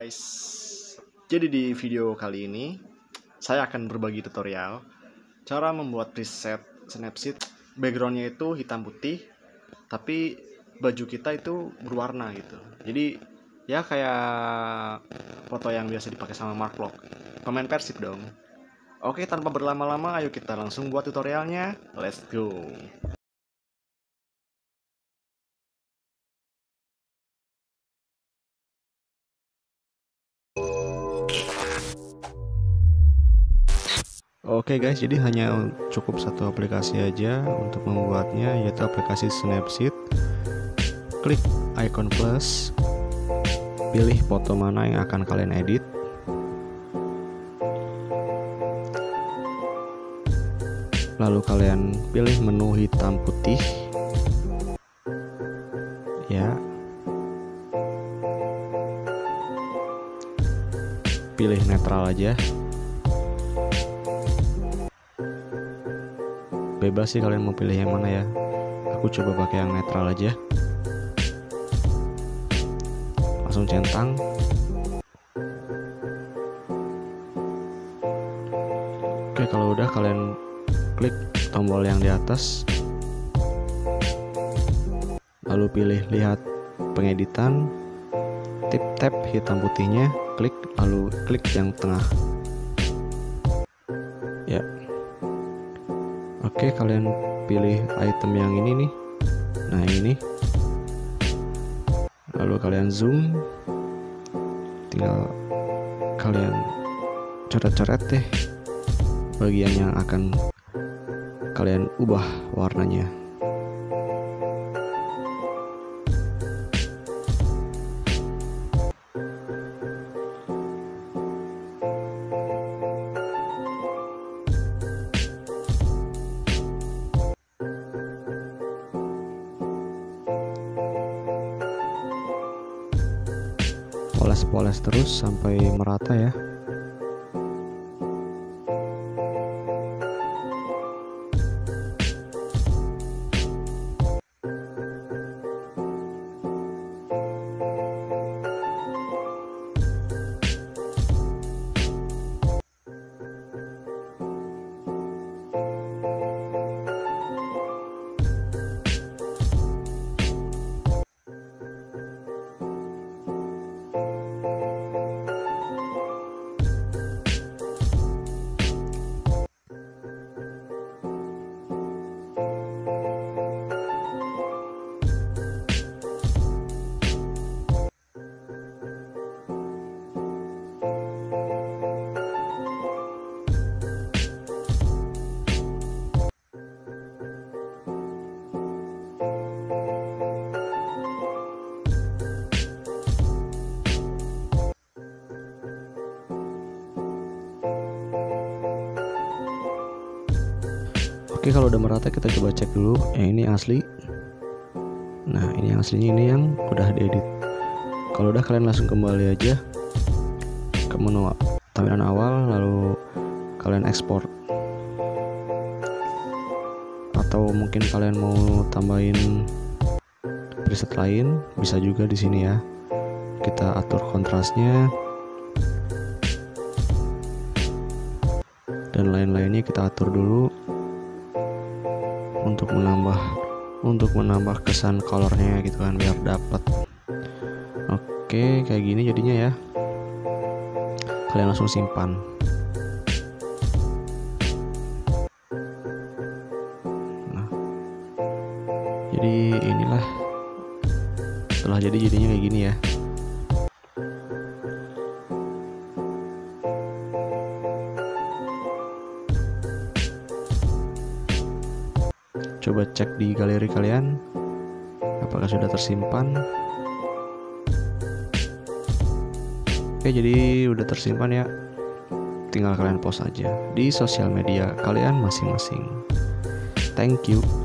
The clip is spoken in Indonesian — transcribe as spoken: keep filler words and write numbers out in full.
Guys, jadi di video kali ini saya akan berbagi tutorial cara membuat preset Snapseed. Backgroundnya itu hitam putih, tapi baju kita itu berwarna gitu. Jadi ya kayak foto yang biasa dipakai sama Mark Vlog. Komen Persib dong. Oke, tanpa berlama-lama, ayo kita langsung buat tutorialnya. Let's go. Oke guys, jadi hanya cukup satu aplikasi aja untuk membuatnya, yaitu aplikasi Snapseed. Klik icon plus, pilih foto mana yang akan kalian edit. Lalu kalian pilih menu hitam putih. Ya. Pilih netral aja. Bebas sih kalian mau pilih yang mana ya. Aku coba pakai yang netral aja. Langsung centang. Oke, kalau udah kalian klik tombol yang di atas, lalu pilih lihat pengeditan, tip tab hitam putihnya, klik, lalu klik yang tengah. Ya. Oke, kalian pilih item yang ini nih. Nah, yang ini. Lalu kalian zoom. Tinggal kalian coret-coret deh bagian yang akan kalian ubah warnanya. Poles-poles terus sampai merata ya. Oke, kalau udah merata kita coba cek dulu yang ini asli. Nah, ini yang aslinya, ini yang udah diedit. Kalau udah kalian langsung kembali aja ke menu tampilan awal, lalu kalian ekspor. Atau mungkin kalian mau tambahin preset lain, bisa juga di sini ya. Kita atur kontrasnya dan lain-lainnya kita atur dulu untuk menambah untuk menambah kesan colornya gitu kan, biar dapat. Oke, kayak gini jadinya ya. Kalian langsung simpan. Nah, jadi inilah setelah jadi jadinya kayak gini ya. Coba cek di galeri kalian apakah sudah tersimpan. Oke, jadi udah tersimpan ya. Tinggal kalian post aja di sosial media kalian masing-masing. Thank you.